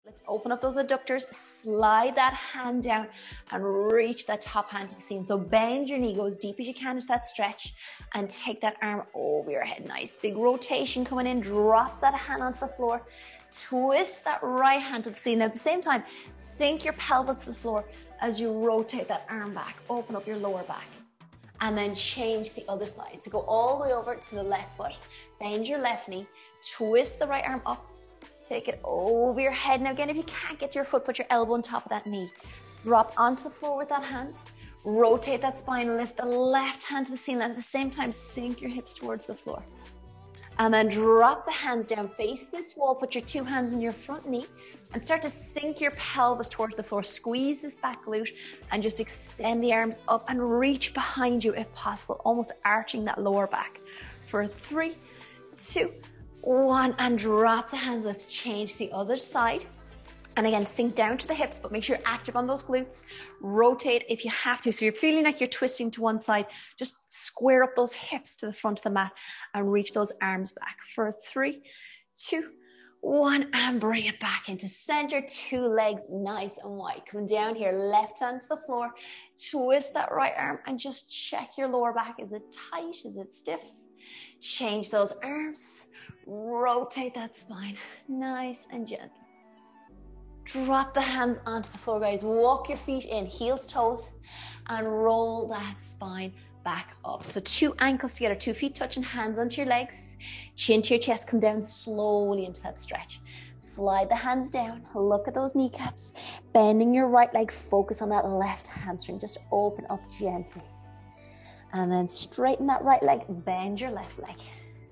Let's open up those adductors, slide that hand down and reach that top hand to the ceiling. So bend your knee, go as deep as you can into that stretch and take that arm over your head. Nice big rotation coming in, drop that hand onto the floor, twist that right hand to the ceiling. Now at the same time, sink your pelvis to the floor as you rotate that arm back, open up your lower back. And then change the other side. So go all the way over to the left foot, bend your left knee, twist the right arm up, take it over your head. Now again, if you can't get to your foot, put your elbow on top of that knee. Drop onto the floor with that hand. Rotate that spine, lift the left hand to the ceiling. And at the same time, sink your hips towards the floor. And then drop the hands down, face this wall, put your two hands in your front knee and start to sink your pelvis towards the floor. Squeeze this back glute and just extend the arms up and reach behind you if possible, almost arching that lower back. For 3, 2, 1, and drop the hands. Let's change the other side. And again, sink down to the hips, but make sure you're active on those glutes. Rotate if you have to. So if you're feeling like you're twisting to one side, just square up those hips to the front of the mat and reach those arms back. For 3, 2, 1, and bring it back into center. Two legs nice and wide. Come down here, left hand to the floor. Twist that right arm and just check your lower back. Is it tight? Is it stiff? Change those arms. Rotate that spine. Nice and gentle. Drop the hands onto the floor, guys. Walk your feet in, heels, toes, and roll that spine back up. So 2 ankles together, 2 feet touching, hands onto your legs, chin to your chest, come down slowly into that stretch. Slide the hands down, look at those kneecaps, bending your right leg, focus on that left hamstring, just open up gently. And then straighten that right leg, bend your left leg.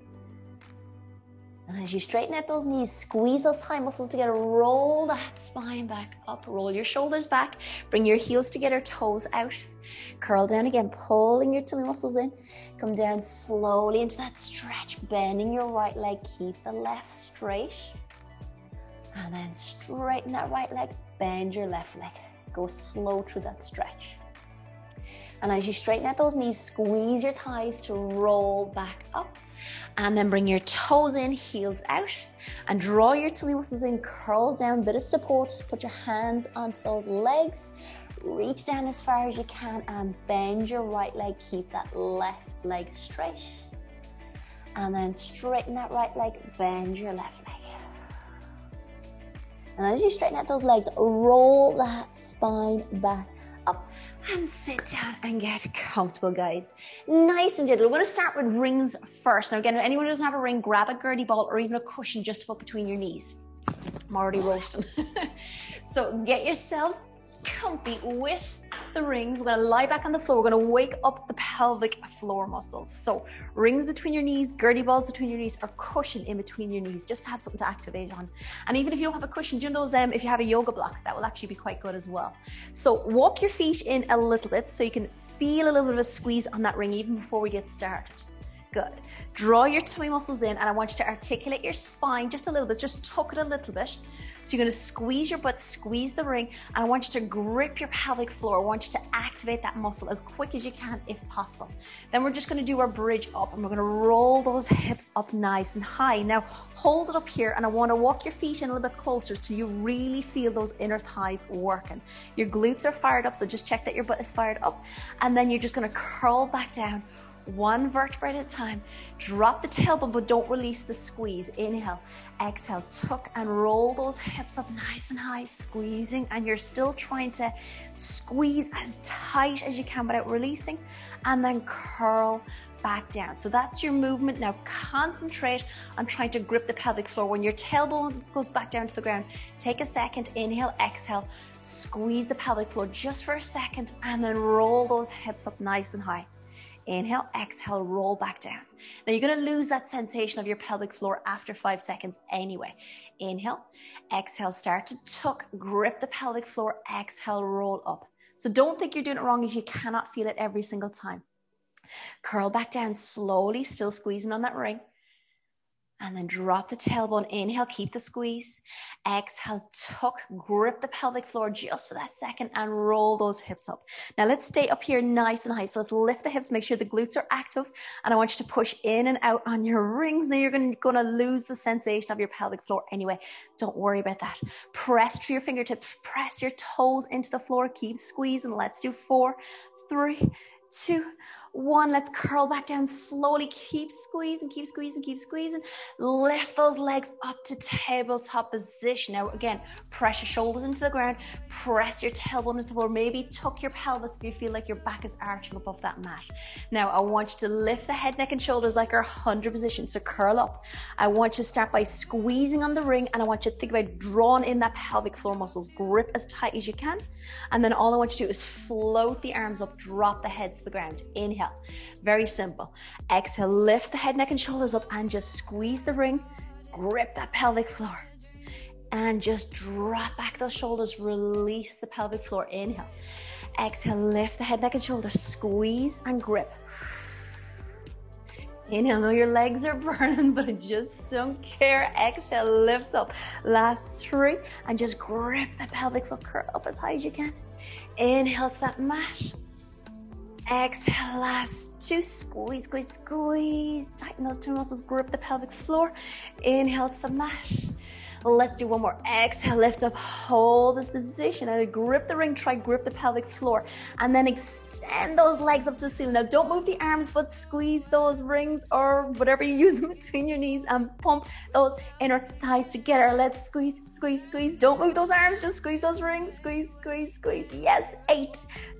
And as you straighten out those knees, squeeze those thigh muscles together, roll that spine back up, roll your shoulders back, bring your heels together, toes out, curl down again, pulling your tummy muscles in, come down slowly into that stretch, bending your right leg, keep the left straight, and then straighten that right leg, bend your left leg, go slow through that stretch. And as you straighten out those knees, squeeze your thighs to roll back up. And then bring your toes in, heels out. And draw your tummy muscles in, curl down, bit of support. Put your hands onto those legs. Reach down as far as you can and bend your right leg. Keep that left leg straight. And then straighten that right leg, bend your left leg. And as you straighten out those legs, roll that spine back up and sit down and get comfortable, guys. Nice and gentle. We're going to start with rings first. Now again, if anyone who doesn't have a ring, grab a gurney ball or even a cushion just to put between your knees. I'm already roasting. So get yourselves comfy with the rings. We're going to lie back on the floor. We're going to wake up the pelvic floor muscles. So rings between your knees, gurney balls between your knees, or cushion in between your knees, just to have something to activate on. And even if you don't have a cushion, do those, if you have a yoga block, that will actually be quite good as well. So walk your feet in a little bit so you can feel a little bit of a squeeze on that ring even before we get started. Good. Draw your tummy muscles in and I want you to articulate your spine just a little bit, just tuck it a little bit. So you're going to squeeze your butt, squeeze the ring, and I want you to grip your pelvic floor. I want you to activate that muscle as quick as you can if possible. Then we're just going to do our bridge up and we're going to roll those hips up nice and high. Now hold it up here and I want to walk your feet in a little bit closer so you really feel those inner thighs working. Your glutes are fired up, so just check that your butt is fired up. And then you're just going to curl back down. 1 vertebrae at a time. Drop the tailbone, but don't release the squeeze. Inhale, exhale, tuck and roll those hips up nice and high, squeezing, and you're still trying to squeeze as tight as you can without releasing, and then curl back down. So that's your movement. Now concentrate on trying to grip the pelvic floor. When your tailbone goes back down to the ground, take a second, inhale, exhale, squeeze the pelvic floor just for a second, and then roll those hips up nice and high. Inhale, exhale, roll back down. Now you're going to lose that sensation of your pelvic floor after 5 seconds anyway. Inhale, exhale, start to tuck, grip the pelvic floor, exhale, roll up. So don't think you're doing it wrong if you cannot feel it every single time. Curl back down slowly, still squeezing on that ring. And then drop the tailbone. Inhale, keep the squeeze. Exhale, tuck, grip the pelvic floor just for that second and roll those hips up. Now let's stay up here nice and high. So let's lift the hips, make sure the glutes are active. And I want you to push in and out on your rings. Now you're going to lose the sensation of your pelvic floor anyway. Don't worry about that. Press through your fingertips, press your toes into the floor. Keep squeezing. Let's do 4, 3, 2, 1. Let's curl back down slowly. Keep squeezing, keep squeezing, keep squeezing. Lift those legs up to tabletop position. Now again, press your shoulders into the ground. Press your tailbone into the floor. Maybe tuck your pelvis if you feel like your back is arching above that mat. Now I want you to lift the head, neck, and shoulders like our 100 position. So curl up. I want you to start by squeezing on the ring, and I want you to think about drawing in that pelvic floor muscles. Grip as tight as you can. And then all I want you to do is float the arms up, drop the head to the ground. Inhale. Very simple. Exhale, lift the head, neck, and shoulders up and just squeeze the ring. Grip that pelvic floor. And just drop back those shoulders. Release the pelvic floor. Inhale. Exhale, lift the head, neck, and shoulders. Squeeze and grip. Inhale, I know your legs are burning, but I just don't care. Exhale, lift up. Last 3, and just grip the pelvic floor. Curl up as high as you can. Inhale to that mat. Exhale, last 2, squeeze, squeeze, squeeze. Tighten those 2 muscles, grip the pelvic floor. Inhale to the mat. Let's do one more. Exhale, lift up, hold this position. And grip the ring, try grip the pelvic floor. And then extend those legs up to the ceiling. Now don't move the arms, but squeeze those rings or whatever you use between your knees and pump those inner thighs together. Let's squeeze, squeeze, squeeze. Don't move those arms, just squeeze those rings. Squeeze, squeeze, squeeze. Yes, 8,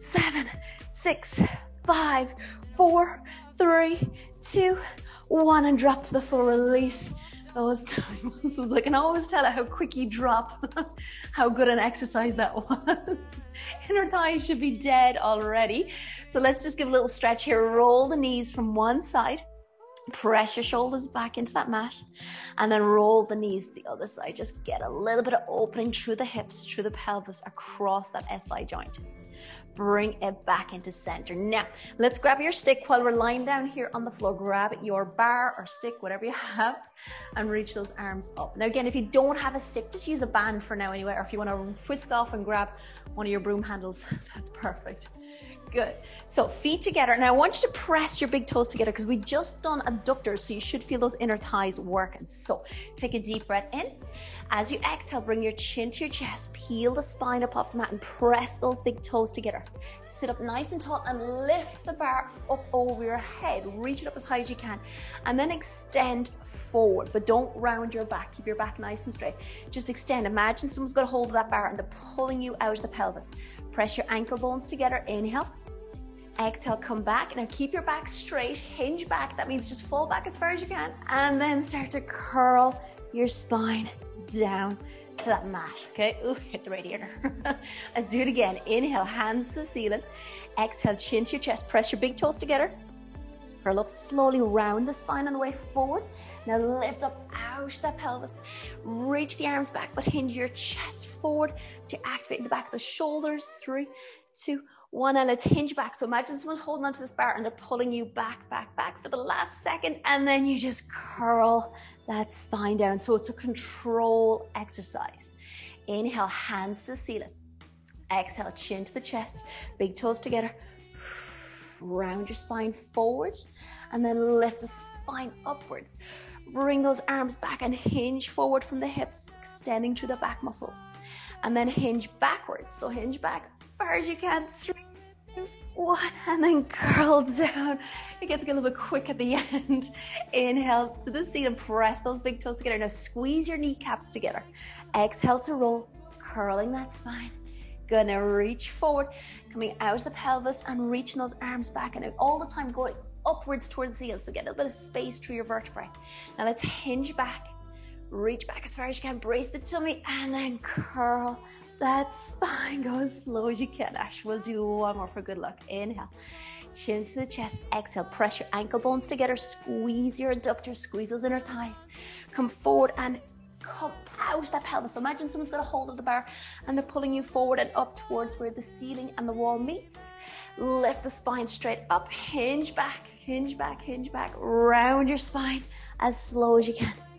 7, 6, 5, 4, 3, 2, 1, and drop to the floor. Release those tummy muscles. I can always tell how quick you drop, how good an exercise that was. Inner thighs should be dead already. So let's just give a little stretch here. Roll the knees from one side. Press your shoulders back into that mat and then roll the knees to the other side. Just get a little bit of opening through the hips, through the pelvis, across that SI joint. Bring it back into center. Now, let's grab your stick while we're lying down here on the floor. Grab your bar or stick, whatever you have, and reach those arms up. Now, again, if you don't have a stick, just use a band for now anyway, or if you want to whisk off and grab one of your broom handles, that's perfect. Good. So feet together. Now I want you to press your big toes together because we just done adductors, so you should feel those inner thighs working. So take a deep breath in. As you exhale, bring your chin to your chest, peel the spine up off the mat and press those big toes together. Sit up nice and tall and lift the bar up over your head. Reach it up as high as you can and then extend forward, but don't round your back. Keep your back nice and straight. Just extend. Imagine someone's got a hold of that bar and they're pulling you out of the pelvis. Press your ankle bones together. Inhale. Exhale, come back. Now keep your back straight, hinge back. That means just fall back as far as you can and then start to curl your spine down to that mat. Okay, ooh, hit the radiator. Let's do it again. Inhale, hands to the ceiling. Exhale, chin to your chest. Press your big toes together. Curl up slowly, round the spine on the way forward. Now lift up out that pelvis. Reach the arms back, but hinge your chest forward to activate the back of the shoulders. 3, 2, 1, and let's hinge back. So imagine someone's holding onto this bar and they're pulling you back, back, back for the last second, and then you just curl that spine down. So it's a control exercise. Inhale, hands to the ceiling. Exhale, chin to the chest, big toes together. Round your spine forwards and then lift the spine upwards. Bring those arms back and hinge forward from the hips, extending through the back muscles. And then hinge backwards. So hinge back as far as you can. 3, 2, 1, and then curl down. It gets a little bit quick at the end. Inhale to the seat and press those big toes together. Now squeeze your kneecaps together. Exhale to roll, curling that spine. Good. Now reach forward, coming out of the pelvis and reaching those arms back, and all the time going upwards towards the heel. So get a little bit of space through your vertebrae. Now let's hinge back, reach back as far as you can, brace the tummy, and then curl that spine. Go as slow as you can. Ash, we'll do one more for good luck. Inhale, chin to the chest. Exhale, press your ankle bones together, squeeze your adductors, squeeze those inner thighs. Come forward and come out that pelvis. So imagine someone's got a hold of the bar and they're pulling you forward and up towards where the ceiling and the wall meets. Lift the spine straight up, hinge back, hinge back, hinge back. Round your spine as slow as you can.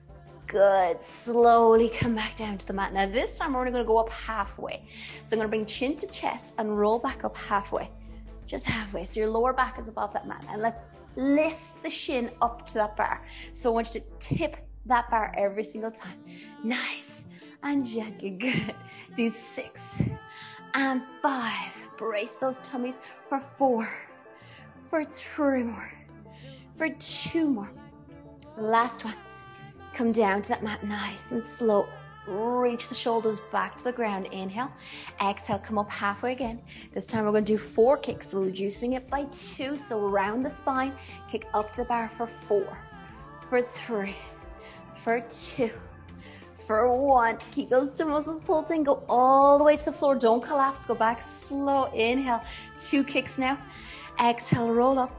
Good. Slowly come back down to the mat. Now this time we're only going to go up halfway. So I'm going to bring chin to chest and roll back up halfway. Just halfway. So your lower back is above that mat. And let's lift the shin up to that bar. So I want you to tip that bar every single time. Nice and gentle. Good. Do 6 and 5. Brace those tummies for 4, for 3 more, for 2 more. Last one. Come down to that mat nice and slow. Reach the shoulders back to the ground. Inhale. Exhale, come up halfway again. This time we're going to do 4 kicks. We're reducing it by 2. So round the spine. Kick up to the bar for 4, for 3, for 2, for 1. Keep those 2 muscles pulsing. Go all the way to the floor. Don't collapse. Go back slow. Inhale. 2 kicks now. Exhale, roll up.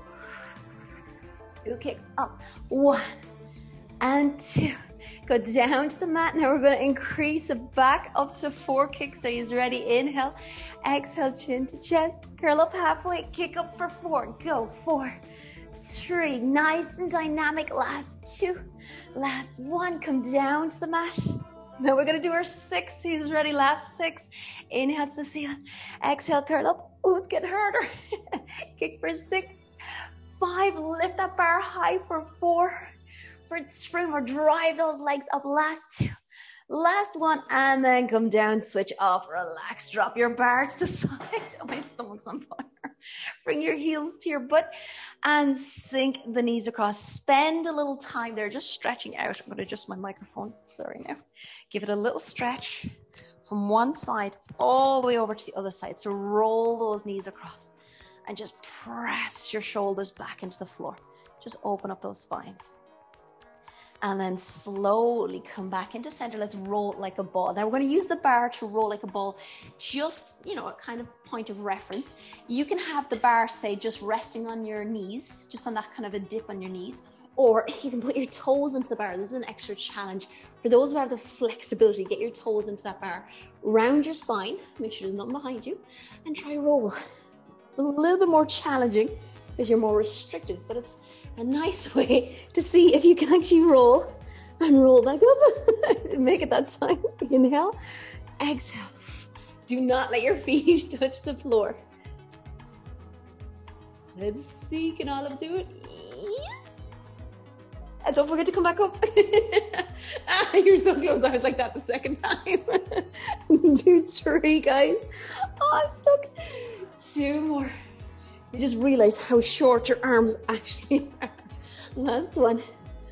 2 kicks up. 1 and 2. Go down to the mat. Now we're going to increase it back up to 4 kicks. Are you ready? Inhale. Exhale, chin to chest. Curl up halfway. Kick up for 4. Go. 4, 3. Nice and dynamic. Last 2. Last 1. Come down to the mat. Now we're going to do our 6. Who's ready? Last 6. Inhale to the ceiling. Exhale, curl up. Oh, it's getting harder. Kick for 6, 5. Lift that bar high for 4. For 3 more. Drive those legs up. Last 2. Last 1. And then come down. Switch off. Relax. Drop your bar to the side. Oh, my stomach's on fire. Bring your heels to your butt and sink the knees across. Spend a little time there just stretching out. I'm going to adjust my microphone. Sorry now. Give it a little stretch from one side all the way over to the other side. So roll those knees across and just press your shoulders back into the floor. Just open up those spines. And then slowly come back into center. Let's roll like a ball. Now we're going to use the bar to roll like a ball. Just, a kind of point of reference. You can have the bar, say, just resting on your knees, just on that kind of a dip on your knees. Or you can put your toes into the bar. This is an extra challenge. For those who have the flexibility, get your toes into that bar. Round your spine. Make sure there's nothing behind you. And try roll. It's a little bit more challenging because you're more restricted, but it's a nice way to see if you can actually roll and roll back up. Make it that time. Inhale, exhale. Do not let your feet touch the floor. Let's see, can all of them do it? Yeah. And don't forget to come back up. You're so close. I was like that the second time. Do 3, guys. Oh, I'm stuck. 2 more. You just realize how short your arms actually are. Last one.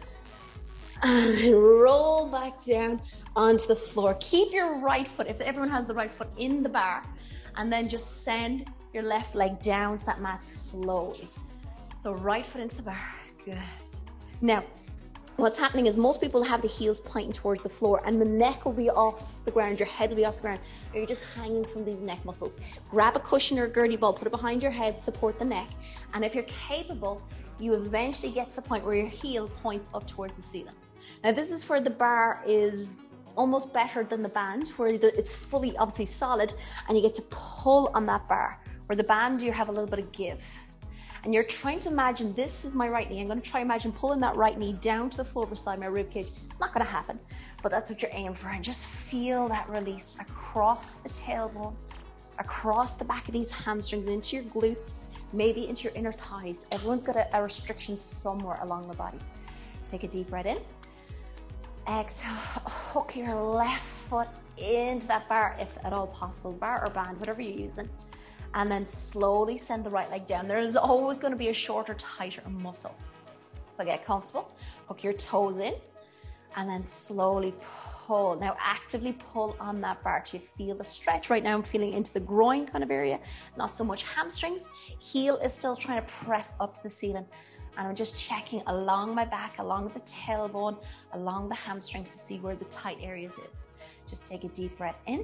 And roll back down onto the floor. Keep your right foot, if everyone has the right foot, in the bar. And then just send your left leg down to that mat slowly. So right foot into the bar. Good. Now, what's happening is most people have the heels pointing towards the floor and the neck will be off the ground, your head will be off the ground, or you're just hanging from these neck muscles. Grab a cushion or a gurney ball, put it behind your head, support the neck. And if you're capable, you eventually get to the point where your heel points up towards the ceiling. Now this is where the bar is almost better than the band, where it's fully obviously solid and you get to pull on that bar. Where the band, you have a little bit of give. And you're trying to imagine, this is my right knee. I'm going to try imagine pulling that right knee down to the floor beside my rib cage. It's not going to happen, but that's what you're aiming for. And just feel that release across the tailbone, across the back of these hamstrings, into your glutes, maybe into your inner thighs. Everyone's got a restriction somewhere along the body. Take a deep breath in. Exhale, hook your left foot into that bar, if at all possible, bar or band, whatever you're using. And then slowly send the right leg down. There is always going to be a shorter, tighter muscle. So get comfortable, hook your toes in, and then slowly pull. Now actively pull on that bar till you feel the stretch. Right now I'm feeling into the groin kind of area, not so much hamstrings. Heel is still trying to press up to the ceiling. And I'm just checking along my back, along the tailbone, along the hamstrings to see where the tight areas is. Just take a deep breath in.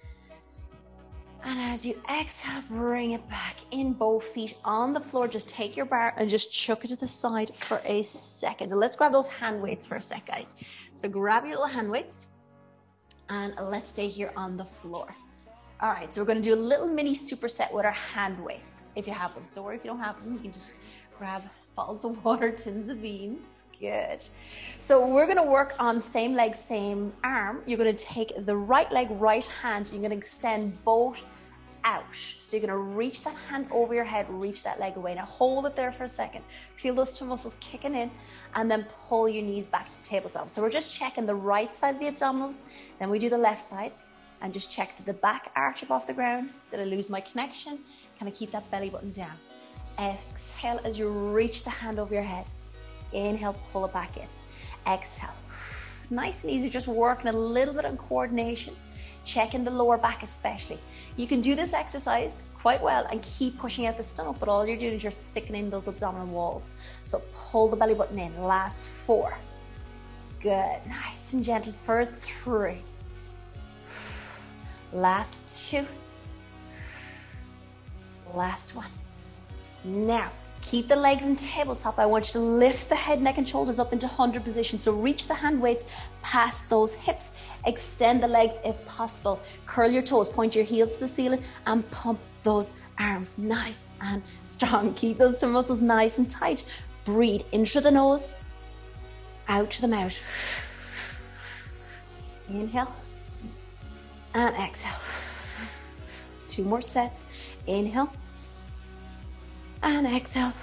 And as you exhale, bring it back in, both feet on the floor. Just take your bar and just chuck it to the side for a second. And let's grab those hand weights for a sec, guys. So grab your little hand weights and let's stay here on the floor. All right, so we're going to do a little mini superset with our hand weights, if you have them. Don't worry if you don't have them, you can just grab bottles of water, tins of beans. Good. So we're going to work on same leg, same arm. You're going to take the right leg, right hand. You're going to extend both out. So you're going to reach that hand over your head, reach that leg away. Now hold it there for a second. Feel those two muscles kicking in, and then pull your knees back to tabletop. So we're just checking the right side of the abdominals, then we do the left side, and just check that the back arch up off the ground. Did I lose my connection? Can I keep that belly button down? Exhale as you reach the hand over your head. Inhale, pull it back in. Exhale. Nice and easy, just working a little bit on coordination. Checking the lower back especially. You can do this exercise quite well and keep pushing out the stomach, but all you're doing is you're thickening those abdominal walls. So pull the belly button in. Last 4. Good. Nice and gentle for 3. Last 2. Last 1. Now, keep the legs in tabletop. I want you to lift the head, neck, and shoulders up into 100 position. So reach the hand weights past those hips. Extend the legs if possible. Curl your toes, point your heels to the ceiling, and pump those arms nice and strong. Keep those two muscles nice and tight. Breathe in through the nose, out to the mouth. Inhale and exhale. 2 more sets. Inhale and exhale.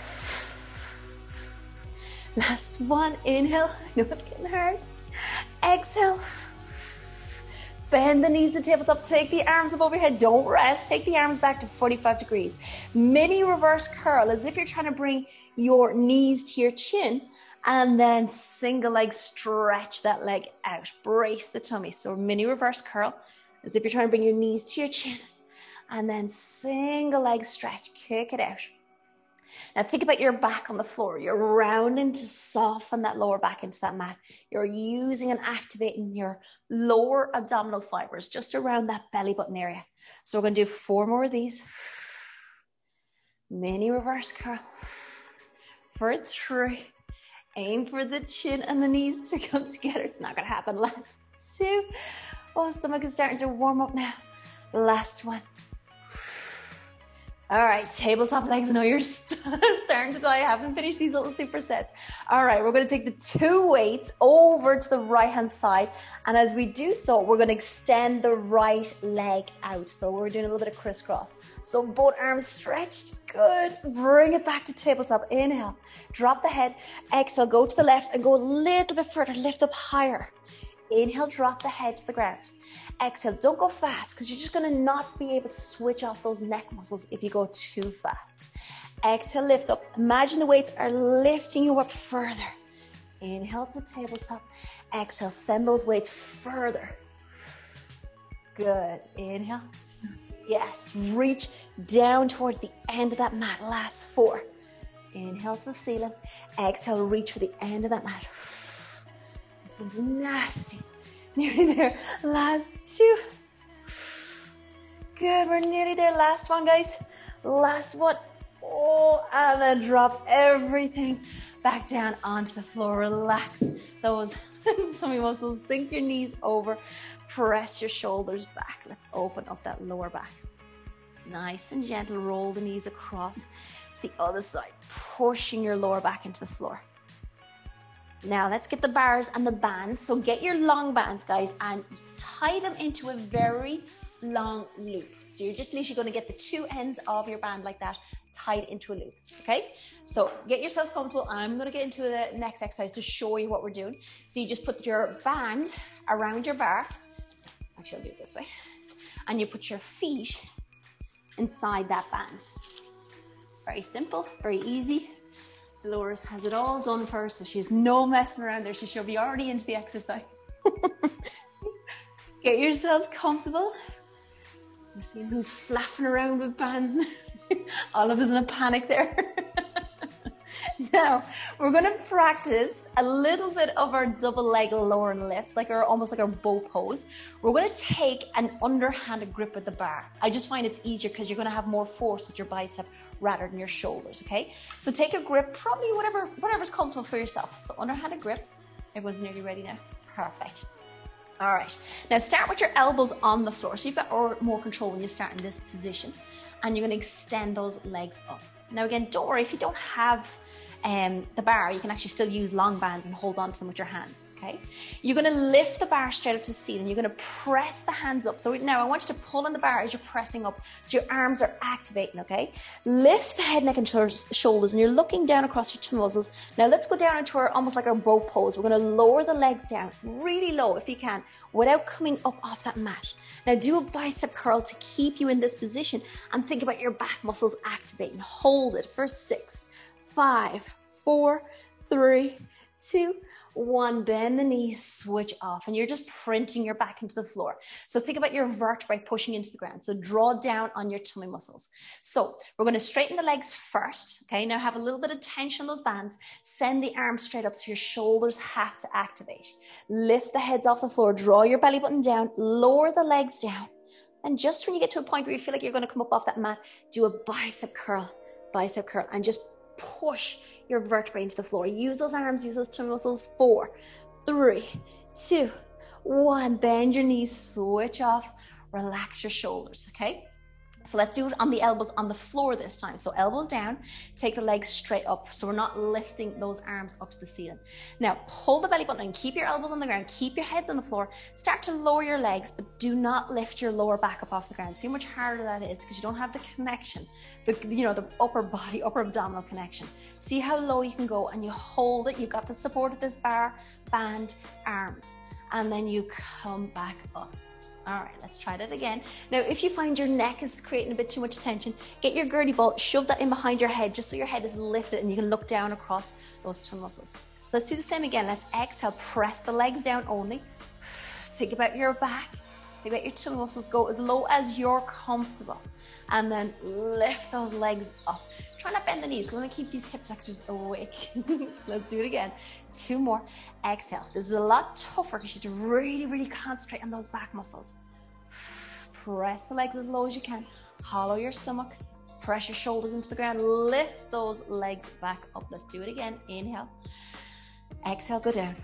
Last 1. Inhale. I know it's getting hard. Exhale. Bend the knees to tabletop. Take the arms above your head. Don't rest. Take the arms back to 45 degrees. Mini reverse curl, as if you're trying to bring your knees to your chin, and then single leg stretch that leg out. Brace the tummy. So mini reverse curl, as if you're trying to bring your knees to your chin, and then single leg stretch. Kick it out. Now think about your back on the floor. You're rounding to soften that lower back into that mat. You're using and activating your lower abdominal fibers just around that belly button area. So we're going to do 4 more of these. Mini reverse curl. For 3. Aim for the chin and the knees to come together. It's not going to happen. Last 2. Oh, stomach is starting to warm up now. Last 1. All right, tabletop legs. I know you're starting to die. I haven't finished these little supersets. All right, we're going to take the 2 weights over to the right-hand side. And as we do so, we're going to extend the right leg out. So we're doing a little bit of crisscross. So both arms stretched. Good. Bring it back to tabletop. Inhale. Drop the head. Exhale. Go to the left and go a little bit further. Lift up higher. Inhale. Drop the head to the ground. Exhale, don't go fast because you're just going to not be able to switch off those neck muscles if you go too fast. Exhale, lift up. Imagine the weights are lifting you up further. Inhale to tabletop. Exhale, send those weights further. Good. Inhale. Yes, reach down towards the end of that mat. Last 4. Inhale to the ceiling. Exhale, reach for the end of that mat. This one's nasty. Nearly there. Last 2. Good. We're nearly there. Last 1, guys. Last 1. Oh, and then drop everything back down onto the floor. Relax those tummy muscles. Sink your knees over. Press your shoulders back. Let's open up that lower back. Nice and gentle. Roll the knees across to the other side. Pushing your lower back into the floor. Now let's get the bars and the bands. So get your long bands, guys, and tie them into a very long loop. So you're just literally going to get the 2 ends of your band like that tied into a loop. Okay, so get yourselves comfortable. I'm going to get into the next exercise to show you what we're doing. So you just put your band around your bar. Actually, I'll do it this way. And you put your feet inside that band. Very simple, very easy. Dolores has it all done for her, so she's no messing around there. She should be already into the exercise. Get yourselves comfortable. We're seeing who's flapping around with bands. All of us in a panic there. Now, we're going to practice a little bit of our double leg lower and lifts, almost like our bow pose. We're going to take an underhanded grip with the bar. I just find it's easier because you're going to have more force with your bicep rather than your shoulders, okay? So take a grip, probably whatever's comfortable for yourself. So underhanded grip. Everyone's nearly ready now. Perfect. All right. Now start with your elbows on the floor. So you've got more control when you start in this position. And you're going to extend those legs up. Now again, don't worry if you don't have the bar, you can actually still use long bands and hold on to them with your hands, okay? You're gonna lift the bar straight up to the ceiling. You're gonna press the hands up. So now I want you to pull on the bar as you're pressing up so your arms are activating, okay? Lift the head, neck, and shoulders, and you're looking down across your tummy muscles. Now let's go down into almost like our boat pose. We're gonna lower the legs down really low if you can, without coming up off that mat. Now do a bicep curl to keep you in this position and think about your back muscles activating. Hold it for 6, 5, 4, 3, 2, 1. Bend the knees, switch off, and you're just printing your back into the floor. So think about your vertebrae pushing into the ground. So draw down on your tummy muscles. So we're going to straighten the legs first. Okay, now have a little bit of tension on those bands. Send the arms straight up so your shoulders have to activate. Lift the heads off the floor. Draw your belly button down. Lower the legs down. And just when you get to a point where you feel like you're going to come up off that mat, do a bicep curl, and just push your vertebrae into the floor. Use those arms, use those tummy muscles. 4, 3, 2, 1. Bend your knees, switch off, relax your shoulders, okay? So let's do it on the elbows on the floor this time. So elbows down, take the legs straight up. So we're not lifting those arms up to the ceiling. Now pull the belly button and keep your elbows on the ground, keep your heads on the floor. Start to lower your legs, but do not lift your lower back up off the ground. See how much harder that is because you don't have the connection, the upper body, upper abdominal connection. See how low you can go, and you hold it. You've got the support of this bar, band, arms, and then you come back up. All right, let's try that again. Now, if you find your neck is creating a bit too much tension, get your gurney ball, shove that in behind your head just so your head is lifted and you can look down across those tummy muscles. Let's do the same again. Let's exhale, press the legs down only. Think about your back. Think about your tummy muscles. Go as low as you're comfortable. And then lift those legs up. Try not to bend the knees. We're going to keep these hip flexors awake. Let's do it again. 2 more. Exhale. This is a lot tougher because you have to really, really concentrate on those back muscles. Press the legs as low as you can. Hollow your stomach. Press your shoulders into the ground. Lift those legs back up. Let's do it again. Inhale. Exhale, go down.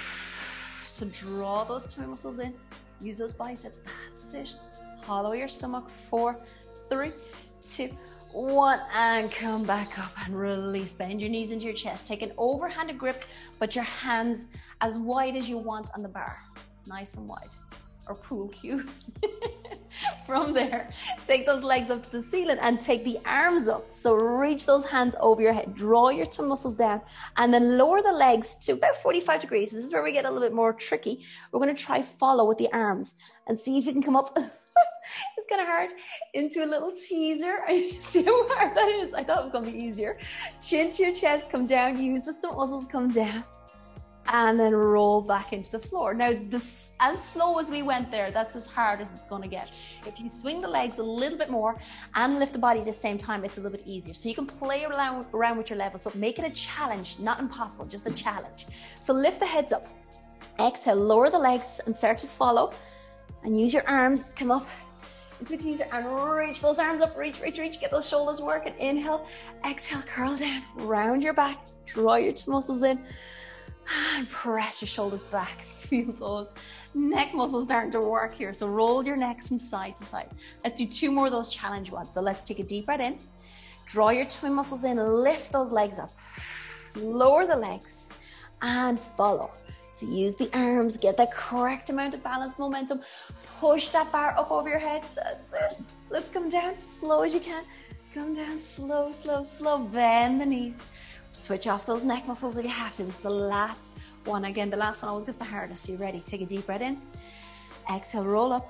So draw those tummy muscles in. Use those biceps. That's it. Hollow your stomach. 4, 3, 2, 1, and come back up and release. Bend your knees into your chest. Take an overhanded grip, but your hands as wide as you want on the bar. Nice and wide. Or pool cue. From there, take those legs up to the ceiling and take the arms up. So reach those hands over your head. Draw your tummy muscles down and then lower the legs to about 45 degrees. This is where we get a little bit more tricky. We're going to try follow with the arms and see if you can come up. It's kind of hard, into a little teaser. See how hard that is? I thought it was going to be easier. Chin to your chest, come down, use the stomach muscles, come down, and then roll back into the floor. Now, this, as slow as we went there, that's as hard as it's going to get. If you swing the legs a little bit more and lift the body at the same time, it's a little bit easier. So you can play around with your levels, but make it a challenge, not impossible, just a challenge. So lift the heads up. Exhale, lower the legs and start to follow. And use your arms, come up into a teaser and reach those arms up, reach, get those shoulders working. Inhale, exhale, curl down, round your back, draw your muscles in, and press your shoulders back. Feel those neck muscles starting to work here. So roll your necks from side to side. Let's do 2 more of those challenge ones. So let's take a deep breath in, draw your tummy muscles in, lift those legs up, lower the legs, and follow. So use the arms, get the correct amount of balance, momentum, push that bar up over your head. That's it. Let's come down slow as you can. Come down slow, slow, slow. Bend the knees. Switch off those neck muscles if you have to. This is the last one. Again, the last one always gets the hardest. You ready? Take a deep breath in. Exhale, roll up.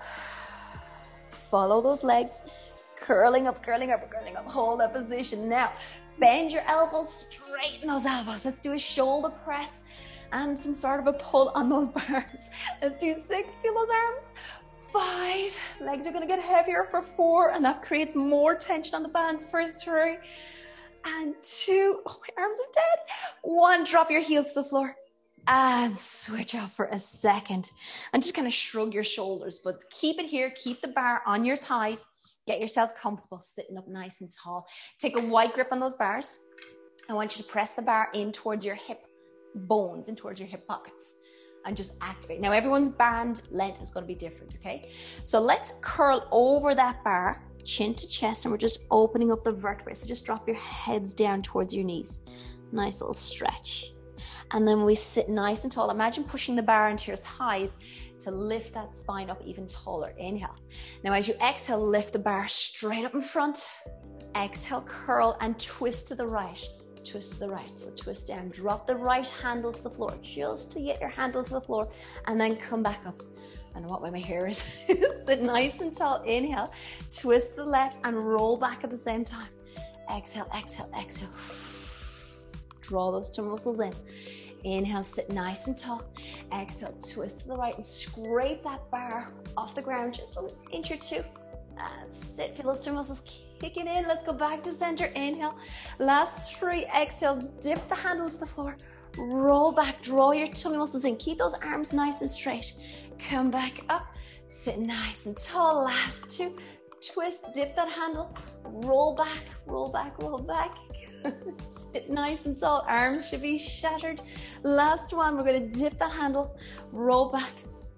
Follow those legs. Curling up, curling up, curling up. Hold that position. Now, bend your elbows, straighten those elbows. Let's do a shoulder press and some sort of a pull on those bars. Let's do 6, feel those arms. 5, legs are gonna get heavier for 4, and that creates more tension on the bands for 3, and 2, oh, my arms are dead. 1, drop your heels to the floor and switch off for a second. And just kind of shrug your shoulders, but keep it here, keep the bar on your thighs. Get yourselves comfortable sitting up nice and tall. Take a wide grip on those bars. I want you to press the bar in towards your hip bones, in towards your hip pockets, and just activate. Now everyone's band length is going to be different, okay? So let's curl over that bar chin to chest, and we're just opening up the vertebrae. So just drop your heads down towards your knees. Nice little stretch. And then we sit nice and tall. Imagine pushing the bar into your thighs to lift that spine up even taller. Inhale. Now as you exhale, lift the bar straight up in front. Exhale, curl and twist to the right. Twist to the right. So twist down. Drop the right handle to the floor, just to get your handle to the floor, and then come back up. I don't know what way my hair is. Sit nice and tall. Inhale. Twist to the left and roll back at the same time. Exhale, exhale, exhale. Draw those two muscles in. Inhale, sit nice and tall. Exhale, twist to the right and scrape that bar off the ground just an inch or two. That's it. Feel those two muscles kicking in. Let's go back to center. Inhale. Last three. Exhale. Dip the handle to the floor. Roll back. Draw your tummy muscles in. Keep those arms nice and straight. Come back up. Sit nice and tall. Last two. Twist. Dip that handle. Roll back. Roll back. Roll back. Sit nice and tall. Arms should be shattered. Last one. We're going to dip that handle. Roll back.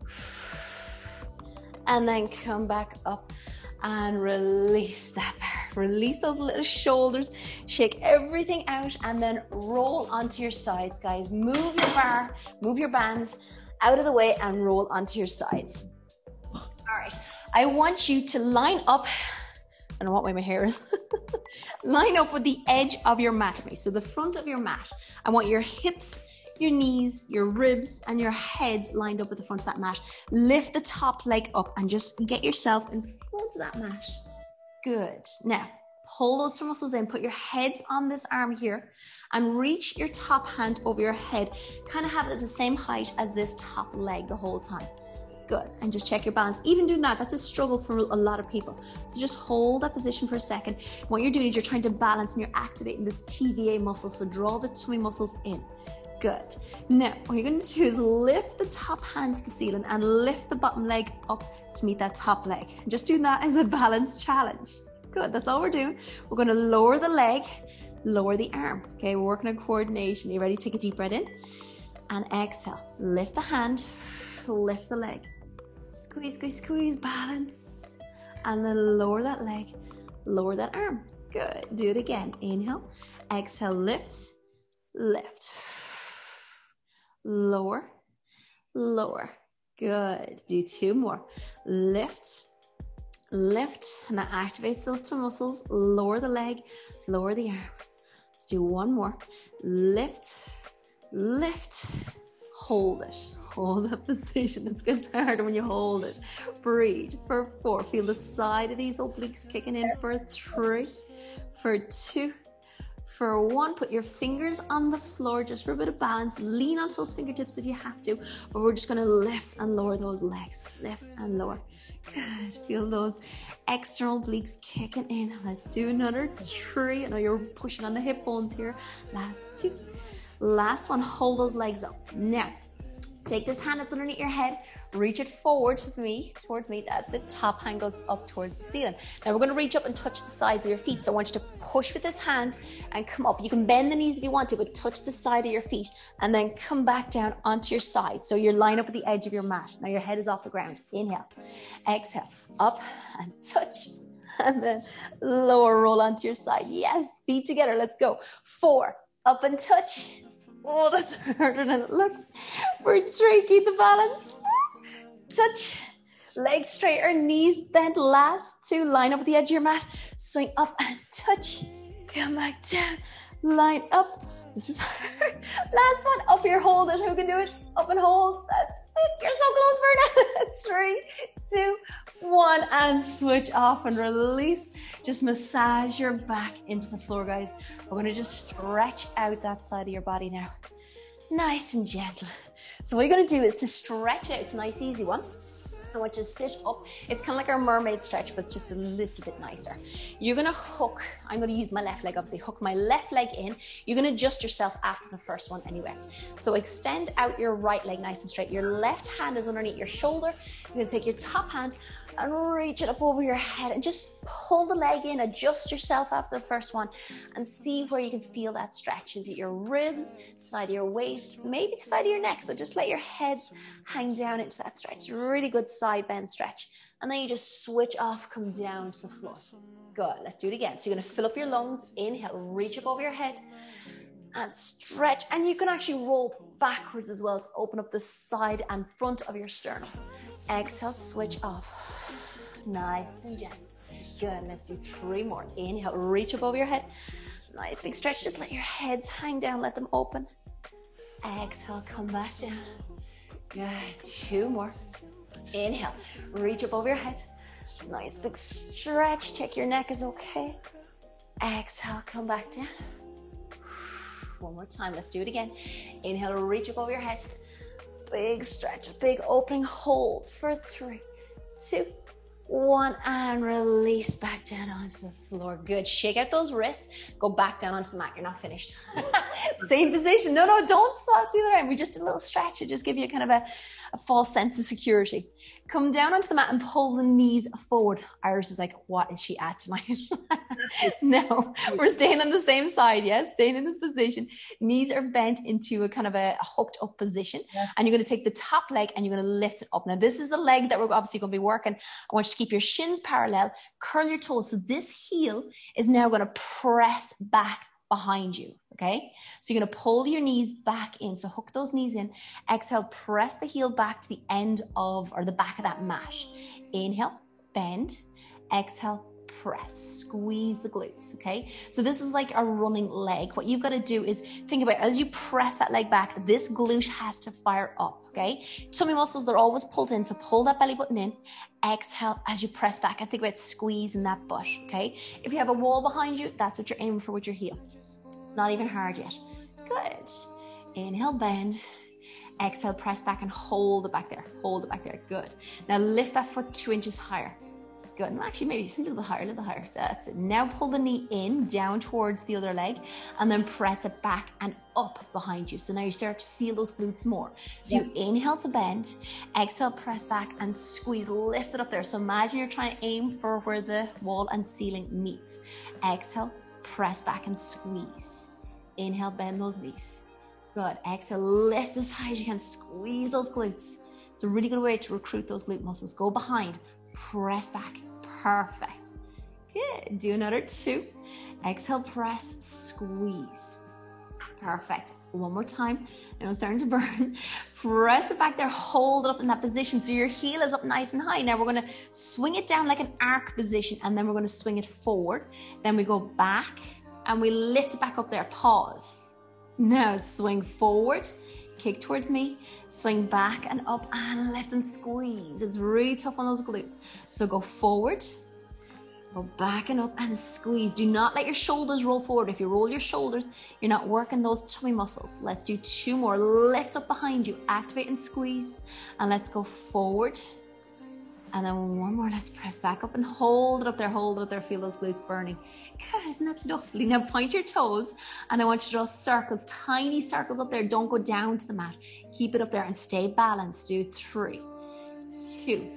And then come back up. And release that bar. Release those little shoulders. Shake everything out and then roll onto your sides, guys. Move your bar, move your bands out of the way and roll onto your sides. All right. I want you to line up. I don't know what way my hair is. Line up with the edge of your mat for me. So the front of your mat. I want your hips, your knees, your ribs, and your heads lined up with the front of that mat. Lift the top leg up and just get yourself in front of that mat. Good. Now, pull those two muscles in. Put your heads on this arm here and reach your top hand over your head. Kind of have it at the same height as this top leg the whole time. Good. And just check your balance. Even doing that, that's a struggle for a lot of people. So just hold that position for a second. What you're doing is you're trying to balance and you're activating this TVA muscle. So draw the tummy muscles in. Good. Now, what you're going to do is lift the top hand to the ceiling and lift the bottom leg up to meet that top leg. Just doing that as a balance challenge. Good. That's all we're doing. We're going to lower the leg, lower the arm. Okay, we're working on coordination. You ready? Take a deep breath in and exhale. Lift the hand, lift the leg. Squeeze, squeeze, squeeze, balance. And then lower that leg, lower that arm. Good. Do it again. Inhale, exhale, lift, lift. Lower, lower. Good. Do two more. Lift, lift, and that activates those two muscles. Lower the leg, lower the arm. Let's do one more. Lift, lift, hold it. Hold that position. It gets harder when you hold it. Breathe for 4. Feel the side of these obliques kicking in for 3, for 2, for 1. Put your fingers on the floor just for a bit of balance. Lean onto those fingertips if you have to, but we're just going to lift and lower those legs. Lift and lower. Good. Feel those external obliques kicking in. Let's do another 3. I know you're pushing on the hip bones here. Last 2. Last one. Hold those legs up. Now, take this hand that's underneath your head, reach it forward towards me. That's it. Top hand goes up towards the ceiling. Now we're going to reach up and touch the sides of your feet. So I want you to push with this hand and come up. You can bend the knees if you want to, but touch the side of your feet and then come back down onto your side. So you're lined up with the edge of your mat. Now your head is off the ground. Inhale, exhale, up and touch. And then lower, roll onto your side. Yes, feet together. Let's go. 4, up and touch. Oh, that's harder than it looks. For 3, keep the balance. Touch. Legs straight or knees bent. Last 2, line up with the edge of your mat. Swing up and touch. Come back down. Line up. This is hard. Last one. Up here, hold it. Who can do it? Up and hold. That's it. You're so close, Verna. 3, 2, 1. And switch off and release. Just massage your back into the floor, guys. We're going to just stretch out that side of your body now. Nice and gentle. So what you're going to do is to stretch it. It's a nice, easy one. I want you to sit up. It's kind of like our mermaid stretch, but just a little bit nicer. You're going to hook. I'm going to use my left leg, obviously. Hook my left leg in. You're going to adjust yourself after the first one anyway. So extend out your right leg nice and straight. Your left hand is underneath your shoulder. You're going to take your top hand and reach it up over your head and just pull the leg in. Adjust yourself after the first one and see where you can feel that stretch. Is it your ribs, side of your waist, maybe the side of your neck? So just let your heads hang down into that stretch. Really good side side bend stretch. And then you just switch off, come down to the floor. Good, let's do it again. So you're gonna fill up your lungs, inhale, reach up over your head and stretch. And you can actually roll backwards as well to open up the side and front of your sternum. Exhale, switch off. Nice and gentle. Good, let's do 3 more. Inhale, reach up over your head. Nice big stretch, just let your heads hang down, let them open. Exhale, come back down. Good, 2 more. Inhale, reach up over your head. Nice big stretch, check your neck is okay. Exhale, come back down. 1 more time, let's do it again. Inhale, reach up over your head. Big stretch, big opening, hold for 3, 2, 1, and release back down onto the floor. Good, shake out those wrists, go back down onto the mat, you're not finished. Same position, no, don't swap to the other end. We just did a little stretch, it just give you kind of a false sense of security. Come down onto the mat and pull the knees forward. Iris is like, what is she at tonight? No, we're staying on the same side, yes, staying in this position. Knees are bent into a kind of a hooked up position, and you're going to take the top leg and you're going to lift it up. Now, this is the leg that we're obviously going to be working. I want you to keep your shins parallel, curl your toes. So this heel is now going to press back behind you, okay? So you're going to pull your knees back in. So hook those knees in. Exhale, press the heel back to the end of, or the back of that mat. Inhale, bend. Exhale, press, squeeze the glutes, okay? So this is like a running leg. What you've got to do is think about, as you press that leg back, this glute has to fire up, okay? Tummy muscles, they're always pulled in, so pull that belly button in. Exhale as you press back, and think about squeezing that butt, okay? If you have a wall behind you, that's what you're aiming for with your heel. It's not even hard yet. Good. Inhale, bend. Exhale, press back and hold it back there. Hold it back there. Good. Now lift that foot 2 inches higher. Good. And actually, maybe a little bit higher, a little bit higher. That's it. Now pull the knee in, down towards the other leg, and then press it back and up behind you. So now you start to feel those glutes more. So you inhale to bend, exhale, press back and squeeze, lift it up there. So imagine you're trying to aim for where the wall and ceiling meets. Exhale, press back and squeeze. Inhale, bend those knees. Good. Exhale, lift as high as you can, squeeze those glutes. It's a really good way to recruit those glute muscles. Go behind, press back. Perfect. Good. Do another 2. Exhale, press, squeeze. Perfect. 1 more time. Now it's starting to burn. Press it back there. Hold it up in that position. So your heel is up nice and high. Now we're going to swing it down like an arc position, and then we're going to swing it forward. Then we go back and we lift it back up there. Pause. Now swing forward. Kick towards me, swing back and up and lift and squeeze. It's really tough on those glutes. So go forward, go back and up and squeeze. Do not let your shoulders roll forward. If you roll your shoulders, you're not working those tummy muscles. Let's do 2 more. Lift up behind you, activate and squeeze. And let's go forward. And then 1 more, let's press back up and hold it up there, feel those glutes burning. God, isn't that lovely? Now point your toes, and I want you to draw circles, tiny circles up there. Don't go down to the mat. Keep it up there and stay balanced. Do 3, 2,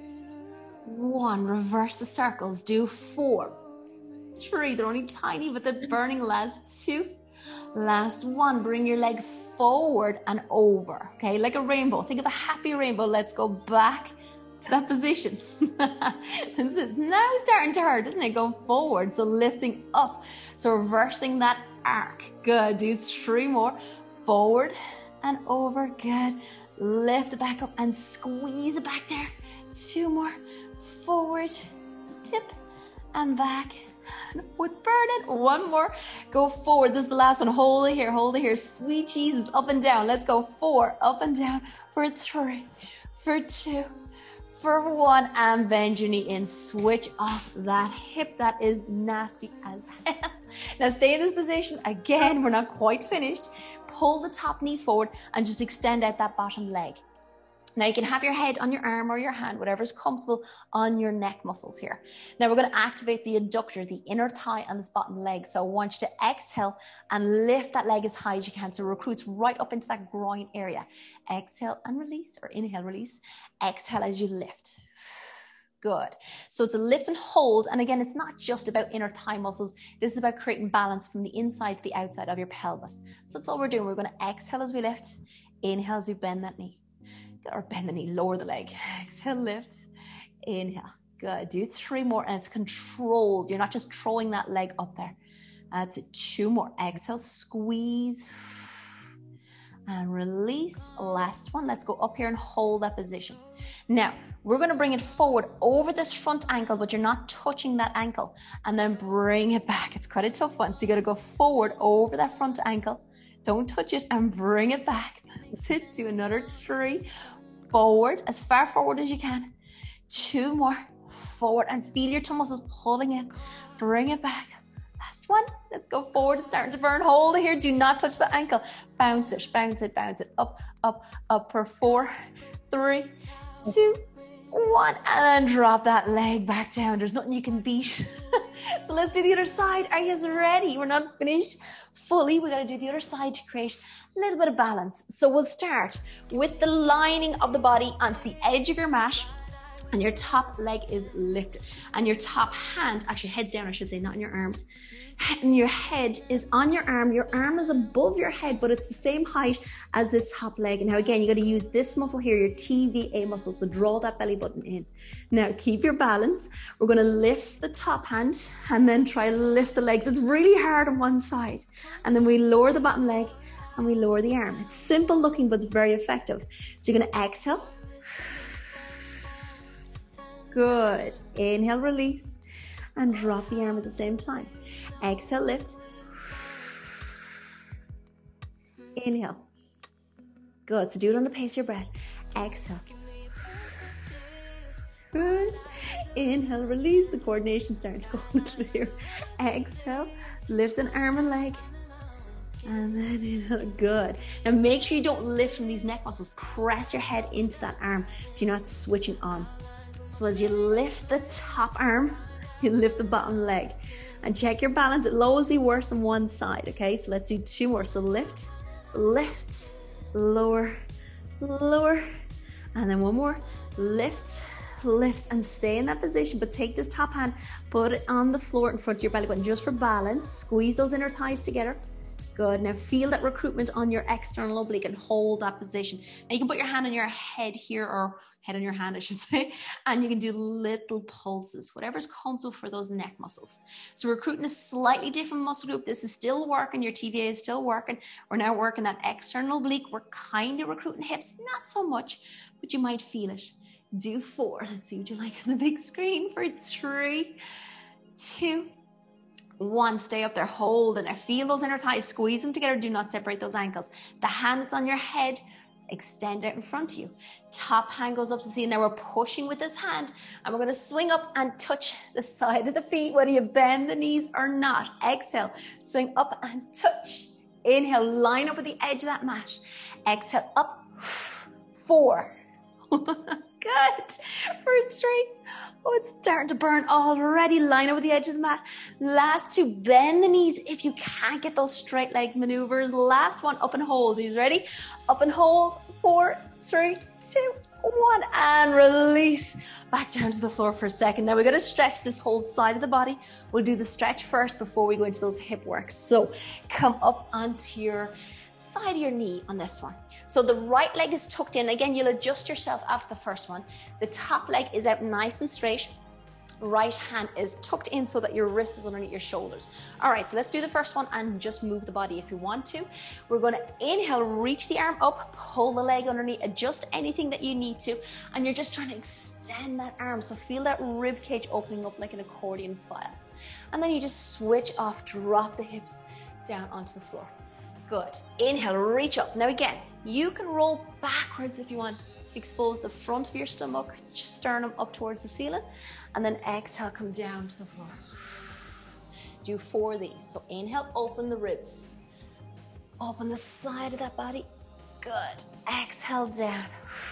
1. Reverse the circles. Do 4, 3. They're only tiny, but they're burning. Last 2. Last 1. Bring your leg forward and over, okay? Like a rainbow. Think of a happy rainbow. Let's go back to that position. And so it's now starting to hurt, isn't it? Going forward, so lifting up, so reversing that arc. Good. Do 3 more. Forward and over. Good. Lift it back up and squeeze it back there. 2 more. Forward, tip, and back. Oh, it's burning. 1 more. Go forward. This is the last one. Hold it here. Hold it here. Sweet Jesus. Up and down. Let's go. 4. Up and down. For 3. For 2. For 1, and bend your knee in. Switch off that hip. That is nasty as hell. Now stay in this position. Again, we're not quite finished. Pull the top knee forward and just extend out that bottom leg. Now you can have your head on your arm or your hand, whatever's comfortable on your neck muscles here. Now we're going to activate the adductor, the inner thigh on this bottom leg. So I want you to exhale and lift that leg as high as you can. So it recruits right up into that groin area. Exhale and release, or inhale, release. Exhale as you lift. Good. So it's a lift and hold. And again, it's not just about inner thigh muscles. This is about creating balance from the inside to the outside of your pelvis. So that's all we're doing. We're going to exhale as we lift. Inhale as we bend that knee. Or bend the knee, lower the leg. Exhale, lift. Inhale. Good. Do 3 more, and it's controlled. You're not just throwing that leg up there. That's it. 2 more. Exhale, squeeze. And release. Last one. Let's go up here and hold that position. Now, we're going to bring it forward over this front ankle, but you're not touching that ankle. And then bring it back. It's quite a tough one. So you got to go forward over that front ankle. Don't touch it and bring it back. That's it. Do another 3. Forward, as far forward as you can. 2 more. Forward, and feel your toe muscles pulling in. Bring it back. Last one. Let's go forward. It's starting to burn. Hold it here. Do not touch the ankle. Bounce it, bounce it, bounce it. Up, up, up for 4, 3, 2, 1. And then drop that leg back down. There's nothing you can beat. So let's do the other side. Are you ready? We're not finished fully. We got to do the other side to create a little bit of balance. So we'll start with the lining of the body onto the edge of your mat. And your top leg is lifted. And your top hand, actually head's down, I should say, not in your arms. And your head is on your arm. Your arm is above your head, but it's the same height as this top leg. And now again, you got to use this muscle here, your TVA muscle. So draw that belly button in. Now keep your balance. We're going to lift the top hand and then try to lift the legs. It's really hard on one side. And then we lower the bottom leg and we lower the arm. It's simple looking, but it's very effective. So you're going to exhale. Good. Inhale, release, and drop the arm at the same time. Exhale, lift. Inhale. Good. So do it on the pace of your breath. Exhale. Good. Inhale, release. The coordination's starting to go a little here. Exhale, lift an arm and leg. And then inhale. Good. Now make sure you don't lift from these neck muscles. Press your head into that arm so you're not switching on. So as you lift the top arm, you lift the bottom leg. And check your balance. It'll always be worse on one side, okay? So let's do 2 more. So lift, lift, lower, lower. And then 1 more. Lift, lift, and stay in that position. But take this top hand, put it on the floor in front of your belly button just for balance. Squeeze those inner thighs together. Good. Now feel that recruitment on your external oblique and hold that position. Now you can put your hand on your head here, or head on your hand, I should say, and you can do little pulses, whatever's comfortable for those neck muscles. So recruiting a slightly different muscle group. This is still working. Your TVA is still working. We're now working that external oblique. We're kind of recruiting hips, not so much, but you might feel it. Do 4. Let's see what you like on the big screen for 3, 2, 1. Stay up there, hold it. Now feel those inner thighs, squeeze them together. Do not separate those ankles. The hand that's on your head, extend out in front of you. Top hand goes up to the ceiling. Now we're pushing with this hand, and we're going to swing up and touch the side of the feet, whether you bend the knees or not. Exhale, swing up and touch. Inhale, line up with the edge of that mat. Exhale, up. 4. Good. Breathe straight. Oh, it's starting to burn already. Line up with the edge of the mat. Last 2, bend the knees if you can't get those straight leg maneuvers. Last 1, up and hold. Are you ready? Up and hold. 4, 3, 2, 1. And release. Back down to the floor for a second. Now we're going to stretch this whole side of the body. We'll do the stretch first before we go into those hip works. So come up onto your side of your knee on this one. So the right leg is tucked in. Again, you'll adjust yourself after the first one. The top leg is out nice and straight. Right hand is tucked in so that your wrist is underneath your shoulders. All right, so let's do the first one and just move the body if you want to. We're going to inhale, reach the arm up, pull the leg underneath, adjust anything that you need to, and you're just trying to extend that arm. So feel that rib cage opening up like an accordion file. And then you just switch off, drop the hips down onto the floor. Good. Inhale, reach up. Now again, you can roll backwards if you want to expose the front of your stomach, sternum up towards the ceiling, and then exhale, come down to the floor. Do 4 of these. So inhale, open the ribs. Open the side of that body. Good. Exhale, down.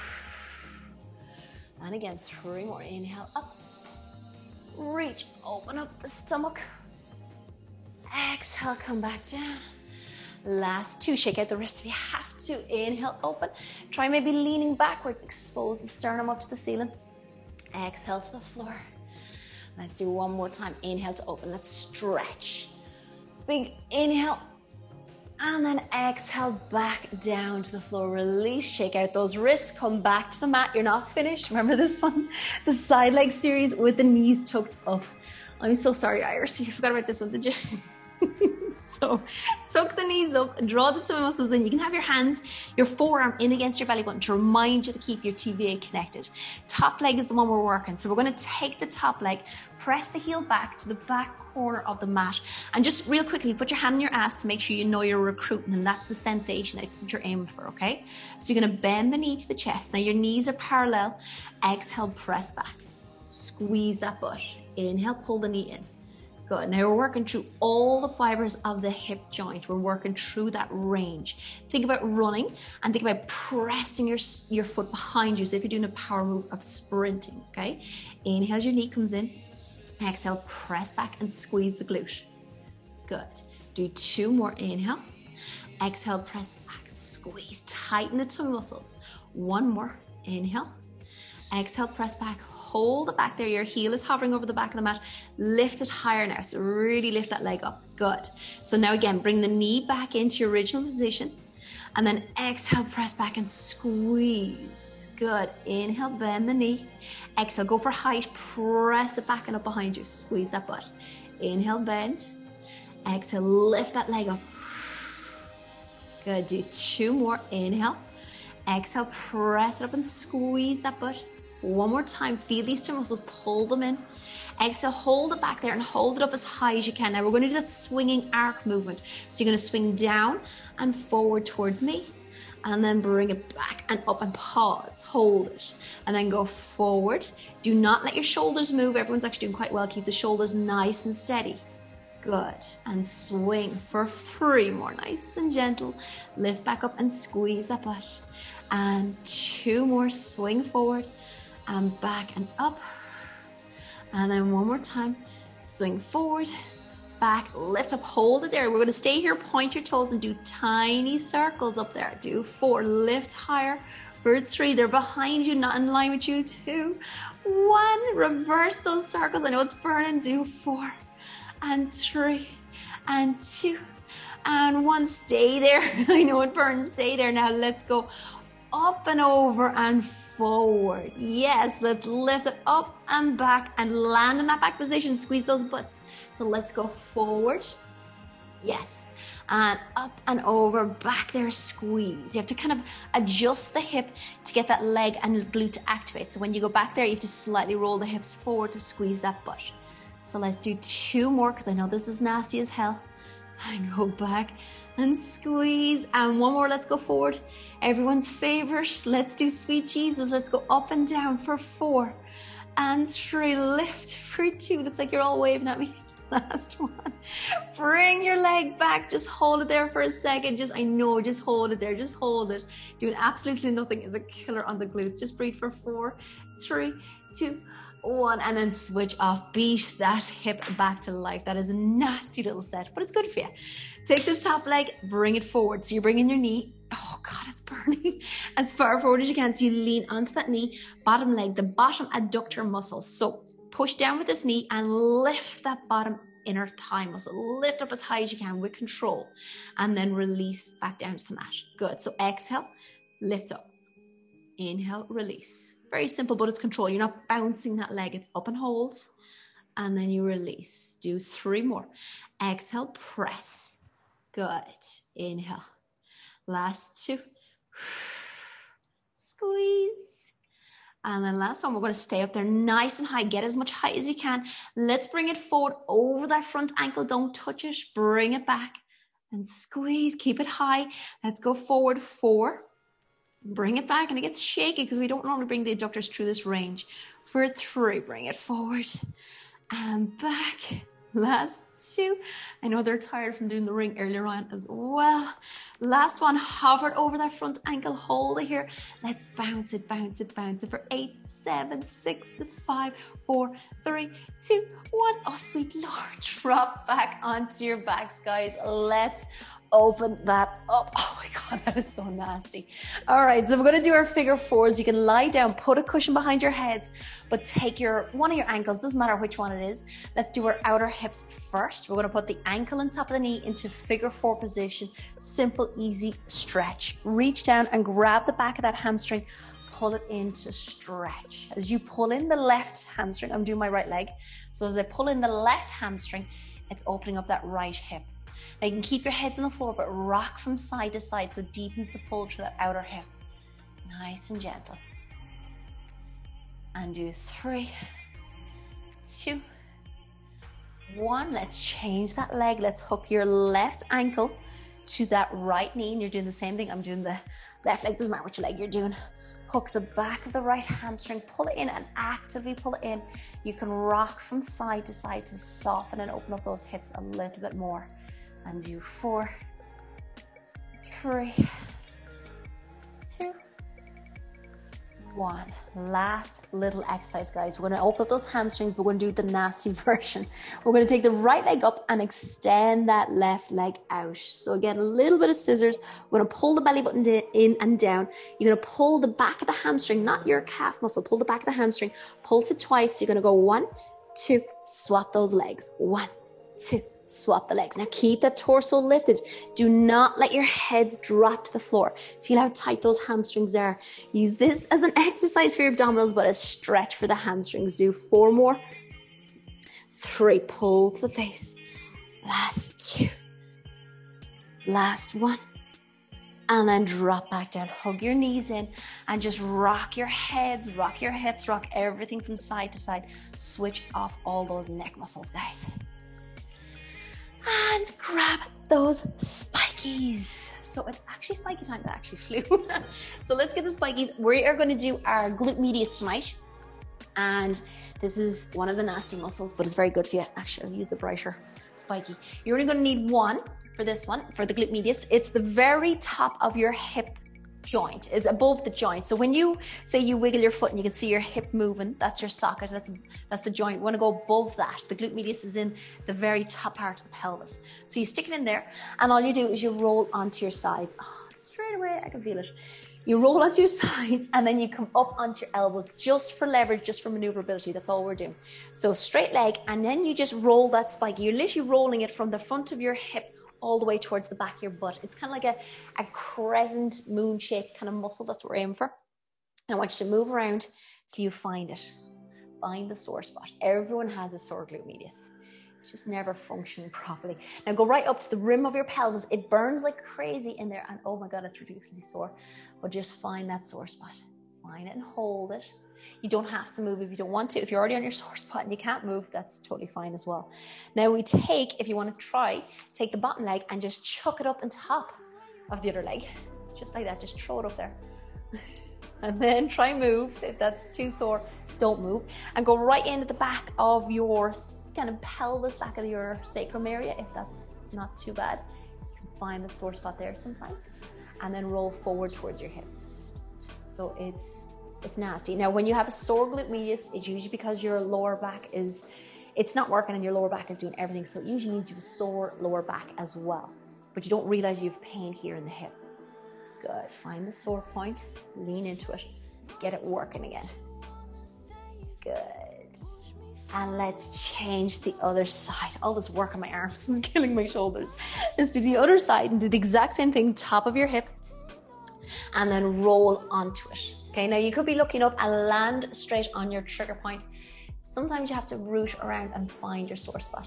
And again, 3 more. Inhale, up. Reach, open up the stomach. Exhale, come back down. Last 2, shake out the wrist if you have to. Inhale, open. Try maybe leaning backwards. Expose the sternum up to the ceiling. Exhale to the floor. Let's do 1 more time. Inhale to open. Let's stretch. Big inhale. And then exhale back down to the floor. Release, shake out those wrists, come back to the mat. You're not finished. Remember this one? The side leg series with the knees tucked up. I'm so sorry, Iris. You forgot about this one, did you? So tuck the knees up, draw the tummy muscles in. You can have your hands, your forearm in against your belly button to remind you to keep your TVA connected. Top leg is the one we're working. So we're going to take the top leg, press the heel back to the back corner of the mat. And just real quickly, put your hand on your ass to make sure you know you're recruiting, and that's the sensation, that's what you're aiming for, okay? So you're going to bend the knee to the chest. Now your knees are parallel. Exhale, press back. Squeeze that butt. Inhale, pull the knee in. Good. Now we're working through all the fibers of the hip joint. We're working through that range. Think about running and think about pressing your foot behind you. So if you're doing a power move of sprinting, okay? Inhale as your knee comes in. Exhale, press back and squeeze the glute. Good. Do 2 more. Inhale. Exhale, press back. Squeeze. Tighten the tongue muscles. 1 more. Inhale. Exhale, press back. Hold it back there. Your heel is hovering over the back of the mat. Lift it higher now. So really lift that leg up. Good. So now again, bring the knee back into your original position. And then exhale, press back and squeeze. Good. Inhale, bend the knee. Exhale, go for height. Press it back and up behind you. Squeeze that butt. Inhale, bend. Exhale, lift that leg up. Good. Do 2 more. Inhale. Exhale, press it up and squeeze that butt. 1 more time. Feel these 2 muscles, pull them in. Exhale, hold it back there and hold it up as high as you can. Now we're going to do that swinging arc movement. So you're going to swing down and forward towards me, and then bring it back and up and pause. Hold it. And then go forward. Do not let your shoulders move. Everyone's actually doing quite well. Keep the shoulders nice and steady. Good. And swing for 3 more. Nice and gentle. Lift back up and squeeze that butt. And 2 more. Swing forward. And back and up. And then 1 more time. Swing forward, back, lift up, hold it there. We're going to stay here, point your toes and do tiny circles up there. Do 4, lift higher. For 3, they're behind you, not in line with you. 2, 1, reverse those circles. I know it's burning. Do 4 and 3 and 2 and 1. Stay there. I know it burns. Stay there. Now let's go up and over and forward. Yes, let's lift it up and back and land in that back position. Squeeze those butts. So let's go forward. Yes. And up and over, back there, squeeze. You have to kind of adjust the hip to get that leg and glute to activate. So when you go back there, you have to slightly roll the hips forward to squeeze that butt. So let's do 2 more, because I know this is nasty as hell. And go back and squeeze. And 1 more, let's go forward. Everyone's favorite. Let's do sweet Jesus. Let's go up and down for 4 and 3. Lift for 2. Looks like you're all waving at me. Last one. Bring your leg back. Just hold it there for a second. Just hold it there. Just hold it. Doing absolutely nothing is a killer on the glutes. Just breathe for 4, 3, 2, 1, and then switch off. Beat that hip back to life. That is a nasty little set, but it's good for you. Take this top leg, bring it forward. So you're bringing your knee, oh God, it's burning, as far forward as you can. So you lean onto that knee, bottom leg, the bottom adductor muscles. So push down with this knee and lift that bottom inner thigh muscle. Lift up as high as you can with control, and then release back down to the mat. Good. So exhale, lift up. Inhale, release. Very simple, but it's control. You're not bouncing that leg. It's up and holds. And then you release. Do 3 more. Exhale, press. Good. Inhale. Last 2. Squeeze. And then last one, we're going to stay up there nice and high. Get as much height as you can. Let's bring it forward over that front ankle. Don't touch it. Bring it back and squeeze. Keep it high. Let's go forward. 4. Bring it back, and it gets shaky because we don't normally bring the adductors through this range. For 3, bring it forward and back. Last 2. I know they're tired from doing the ring earlier on as well. Last one, hover over that front ankle, hold it here. Let's bounce it, bounce it, bounce it for 8, 7, 6, 5, 4, 3, 2, 1. Oh, sweet Lord, drop back onto your backs, guys. Let's open that up. Oh my God, that is so nasty. All right, so we're gonna do our figure fours. You can lie down, put a cushion behind your heads, but take one of your ankles, doesn't matter which one it is. Let's do our outer hips first. We're gonna put the ankle on top of the knee into figure four position. Simple, easy stretch. Reach down and grab the back of that hamstring, pull it in to stretch. As you pull in the left hamstring, I'm doing my right leg. So as I pull in the left hamstring, it's opening up that right hip. Now you can keep your heads on the floor, but rock from side to side so it deepens the pull through that outer hip. Nice and gentle. And do 3, 2, 1. Let's change that leg. Let's hook your left ankle to that right knee. And you're doing the same thing. I'm doing the left leg, doesn't matter which leg you're doing. Hook the back of the right hamstring, pull it in and actively pull it in. You can rock from side to soften and open up those hips a little bit more. And do 4, 3, 2, 1. Last little exercise, guys. We're going to open up those hamstrings, but we're going to do the nasty version. We're going to take the right leg up and extend that left leg out. So again, a little bit of scissors. We're going to pull the belly button in and down. You're going to pull the back of the hamstring, not your calf muscle. Pull the back of the hamstring. Pulse it twice. You're going to go 1, 2, swap those legs. 1, 2. Swap the legs. Now keep that torso lifted. Do not let your heads drop to the floor. Feel how tight those hamstrings are. Use this as an exercise for your abdominals, but a stretch for the hamstrings. Do 4 more. 3, pull to the face. Last 2. Last 1. And then drop back down. Hug your knees in and just rock your heads, rock your hips, rock everything from side to side. Switch off all those neck muscles, guys. And grab those spikies. So it's actually spiky time. That actually flew. So let's get the spikies. We are going to do our glute medius tonight. And this is one of the nasty muscles, but it's very good for you. Actually, I'll use the brighter spiky. You're only going to need one for this one, for the glute medius. It's the very top of your hip joint. It's above the joint. So when you say you wiggle your foot and you can see your hip moving, that's your socket. That's the joint. We want to go above that. The glute medius is in the very top part of the pelvis. So you stick it in there, and all you do is you roll onto your sides. Oh, straight away, I can feel it. You roll onto your sides, and then you come up onto your elbows just for leverage, just for maneuverability. That's all we're doing. So straight leg, and then you just roll that spike. You're literally rolling it from the front of your hip all the way towards the back of your butt. It's kind of like a crescent moon shaped kind of muscle. That's what we're aiming for. And I want you to move around till you find it. Find the sore spot. Everyone has a sore glute medius. It's just never functioning properly. Now go right up to the rim of your pelvis. It burns like crazy in there. And oh my God, it's ridiculously sore. But just find that sore spot. Find it and hold it. You don't have to move if you don't want to. If you're already on your sore spot and you can't move, that's totally fine as well. Now we take, if you want to try, take the bottom leg and just chuck it up on top of the other leg. Just like that, just throw it up there. And then try move. If that's too sore, don't move. And go right into the back of your kind of pelvis, back of your sacrum area, if that's not too bad. You can find the sore spot there sometimes. And then roll forward towards your hip. So it's nasty. Now, when you have a sore glute medius, it's usually because your lower back it's not working and your lower back is doing everything. So it usually means you have a sore lower back as well. But you don't realize you have pain here in the hip. Good. Find the sore point, lean into it, get it working again. Good. And let's change the other side. All this work on my arms is killing my shoulders. Let's do the other side and do the exact same thing, top of your hip, and then roll onto it. Okay, now you could be looking up and land straight on your trigger point. Sometimes you have to root around and find your sore spot.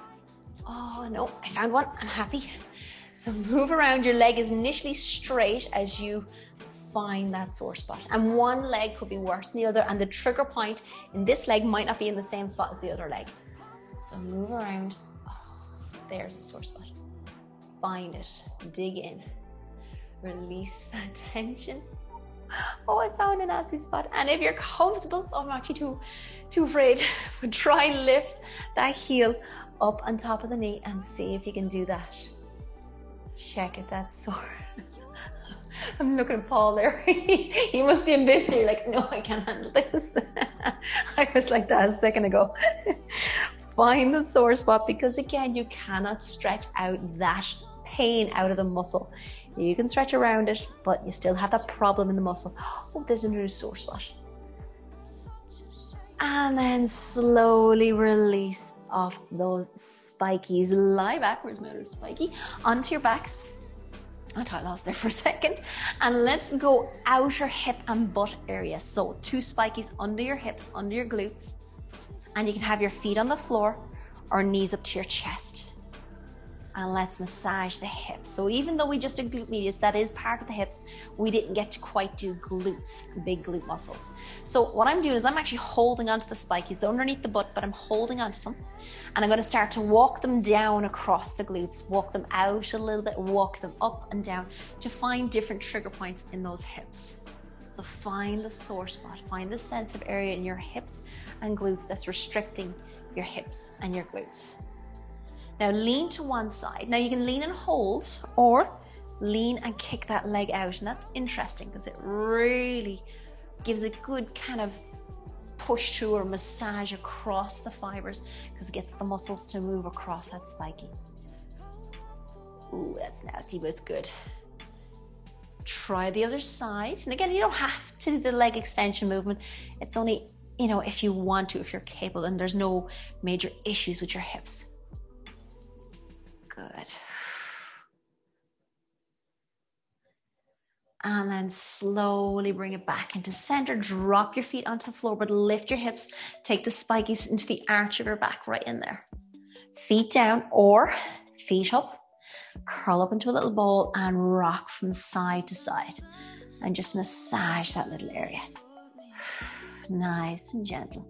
Oh no, I found one, I'm happy. So move around, your leg is initially straight as you find that sore spot. And one leg could be worse than the other, and the trigger point in this leg might not be in the same spot as the other leg. So move around, oh, there's a sore spot. Find it, dig in, release that tension. Oh, I found a nasty spot. And if you're comfortable, oh, I'm actually too afraid, but try lift that heel up on top of the knee and see if you can do that. Check if that's sore. I'm looking at Paul there. He must be in bits. You're like, no, I can't handle this. I was like that a second ago. Find the sore spot, because again, you cannot stretch out that pain out of the muscle. You can stretch around it, but you still have that problem in the muscle. Oh, there's a new sore spot. And then slowly release off those spikies. Lie backwards, matter spiky, onto your backs. I thought I lost there for a second. And let's go outer hip and butt area. So 2 spikies under your hips, under your glutes. And you can have your feet on the floor or knees up to your chest. And let's massage the hips. So even though we just did glute medius, that is part of the hips, we didn't get to quite do glutes, the big glute muscles. So what I'm doing is I'm actually holding onto the spikies. They're underneath the butt, but I'm holding onto them. And I'm going to start to walk them down across the glutes, walk them out a little bit, walk them up and down to find different trigger points in those hips. So find the sore spot, find the sensitive area in your hips and glutes that's restricting your hips and your glutes. Now lean to one side. Now you can lean and hold, or lean and kick that leg out. And that's interesting because it really gives a good kind of push through or massage across the fibers because it gets the muscles to move across that spiky. Ooh, that's nasty, but it's good. Try the other side. And again, you don't have to do the leg extension movement. It's only, if you want to, if you're capable and there's no major issues with your hips. Good. And then slowly bring it back into center. Drop your feet onto the floor, but lift your hips. Take the spikies into the arch of your back right in there. Feet down or feet up. Curl up into a little ball and rock from side to side. And just massage that little area. Nice and gentle.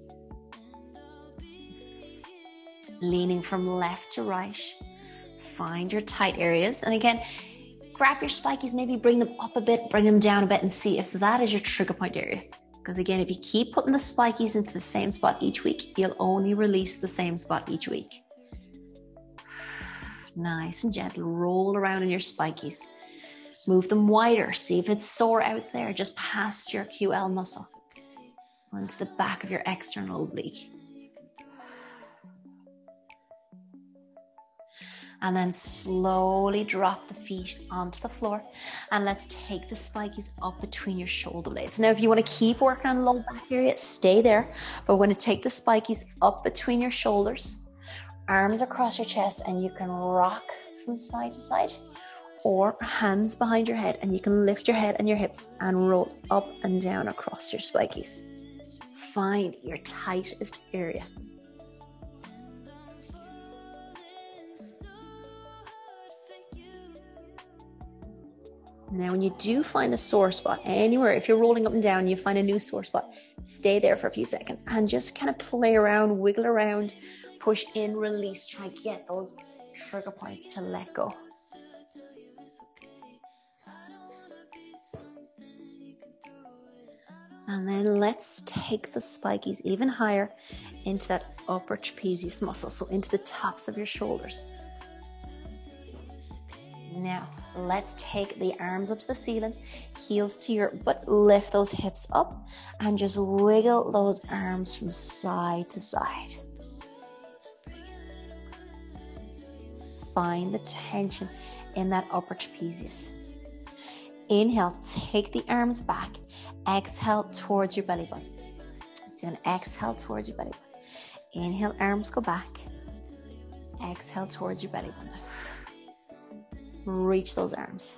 Leaning from left to right. Find your tight areas. And again, grab your spikies, maybe bring them up a bit, bring them down a bit and see if that is your trigger point area. Because again, if you keep putting the spikies into the same spot each week, you'll only release the same spot each week. Nice and gentle. Roll around in your spikies. Move them wider. See if it's sore out there, just past your QL muscle. Onto the back of your external oblique. And then slowly drop the feet onto the floor. And let's take the spikies up between your shoulder blades. Now, if you want to keep working on low back area, stay there. But we're going to take the spikies up between your shoulders, arms across your chest, and you can rock from side to side. Or hands behind your head, and you can lift your head and your hips and roll up and down across your spikies. Find your tightest area. Now, when you do find a sore spot anywhere, if you're rolling up and down, you find a new sore spot, stay there for a few seconds and just kind of play around, wiggle around, push in, release, try to get those trigger points to let go. And then let's take the spikies even higher into that upper trapezius muscle, so into the tops of your shoulders. Now, let's take the arms up to the ceiling, heels to your butt, lift those hips up and just wiggle those arms from side to side. Find the tension in that upper trapezius. Inhale, take the arms back. Exhale towards your belly button. So you're going to exhale towards your belly button. Inhale, arms go back. Exhale towards your belly button. Reach those arms.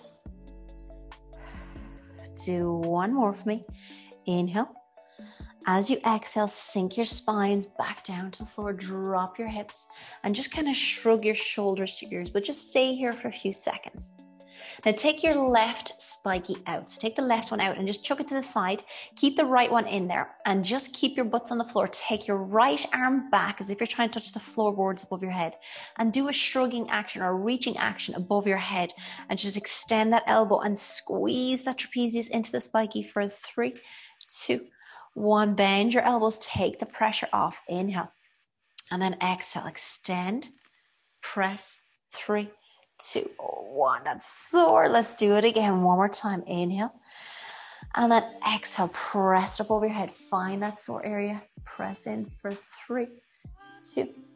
Do one more for me. Inhale. As you exhale, sink your spines back down to the floor. Drop your hips and just kind of shrug your shoulders to your ears, but just stay here for a few seconds. Now take your left spiky out. So take the left one out and just chuck it to the side. Keep the right one in there and just keep your butts on the floor. Take your right arm back as if you're trying to touch the floorboards above your head and do a shrugging action or reaching action above your head and just extend that elbow and squeeze that trapezius into the spiky for 3, 2, 1. Bend your elbows, take the pressure off. Inhale and then exhale, extend, press, 3, 2, 1. That's sore. Let's do it again. One more time. Inhale. And then exhale. Press it up over your head. Find that sore area. Press in for 3, 2,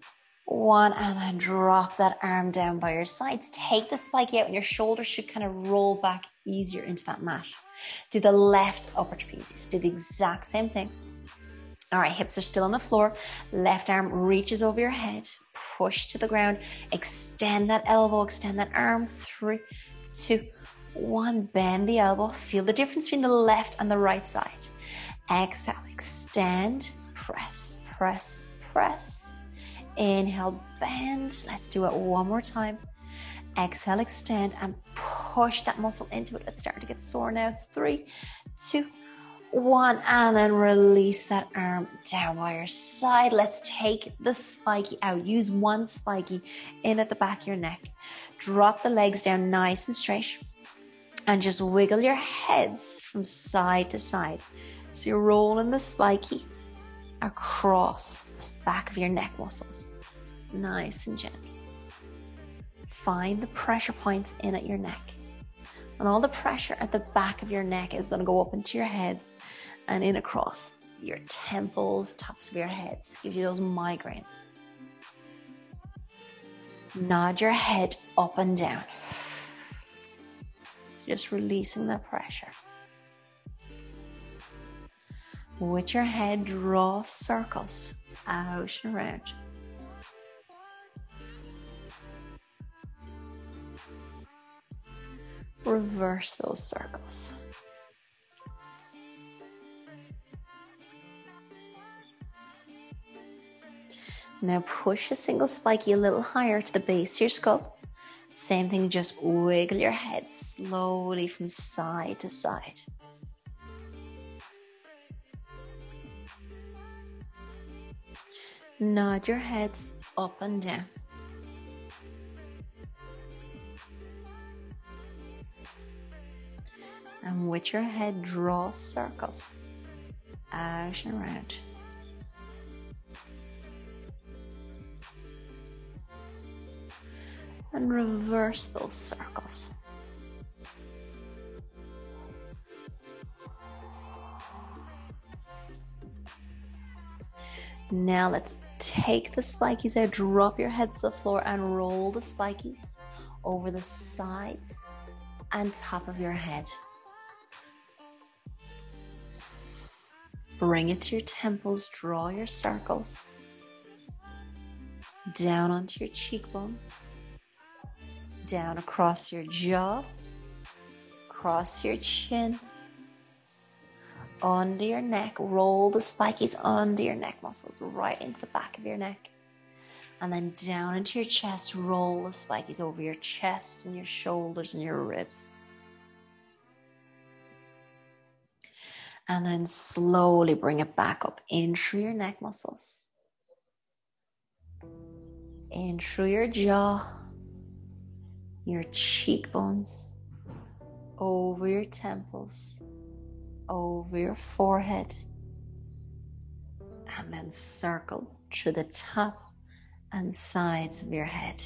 1, and then drop that arm down by your sides. Take the spiky out and your shoulders should kind of roll back easier into that mat. Do the left upper trapezius. Do the exact same thing. All right, hips are still on the floor. Left arm reaches over your head. Push to the ground. Extend that elbow, extend that arm. 3, 2, 1. Bend the elbow. Feel the difference between the left and the right side. Exhale, extend, press, press, press. Inhale, bend. Let's do it one more time. Exhale, extend, and push that muscle into it. It's starting to get sore now. 3, 2, 1, and then release that arm down by your side. Let's take the spiky out. Use one spiky in at the back of your neck. Drop the legs down nice and straight, and just wiggle your heads from side to side. So you're rolling the spiky across the back of your neck muscles. Nice and gentle. Find the pressure points in at your neck. And all the pressure at the back of your neck is going to go up into your heads and in across your temples, tops of your heads. Gives you those migraines. Nod your head up and down. So just releasing the pressure. With your head, draw circles out and around. Reverse those circles. Now push a single spiky a little higher to the base of your skull. Same thing, just wiggle your head slowly from side to side. Nod your heads up and down. And with your head, draw circles out and around. And reverse those circles. Now let's take the spikies out, drop your heads to the floor and roll the spikies over the sides and top of your head. Bring it to your temples, draw your circles. Down onto your cheekbones. Down across your jaw. Across your chin. Under your neck. Roll the spikies under your neck muscles, right into the back of your neck. And then down into your chest. Roll the spikies over your chest and your shoulders and your ribs. And then slowly bring it back up in through your neck muscles. In through your jaw, your cheekbones, over your temples, over your forehead. And then circle through the top and sides of your head.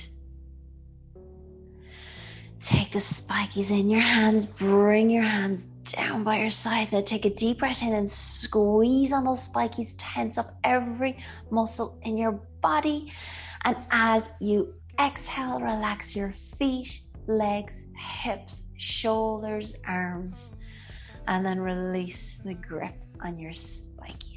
Take the spikies in your hands, bring your hands down by your sides. Now take a deep breath in and squeeze on those spikies, tense up every muscle in your body. And as you exhale, relax your feet, legs, hips, shoulders, arms, and then release the grip on your spiky.